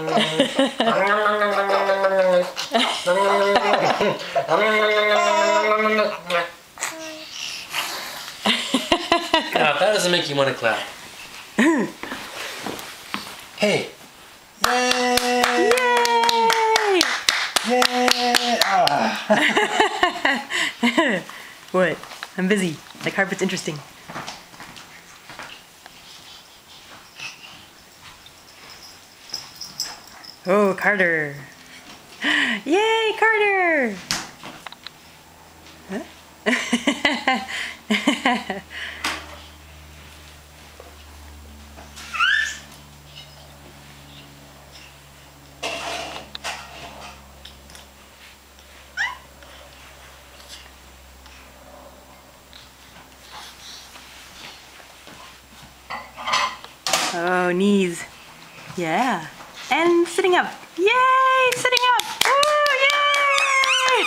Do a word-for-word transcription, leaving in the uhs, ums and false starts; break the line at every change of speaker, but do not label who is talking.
Now, if that doesn't make you want to clap. Hey. Yay!
Yay!
Yay! Ah.
What? I'm busy. The carpet's interesting. Oh, Carter. Yay, Carter! Huh? Oh, knees. Yeah. And sitting up. Yay! Sitting up. Woo! Yay!